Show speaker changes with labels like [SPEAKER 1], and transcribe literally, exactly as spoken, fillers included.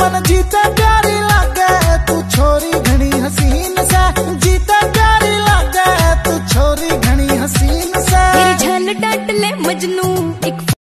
[SPEAKER 1] मन जीते प्यारी लागे तू छोरी घनी हसीन से, जीते प्यारी लागे तू छोरी घनी हसीन से।
[SPEAKER 2] मेरी जान डांट ले मजनू एक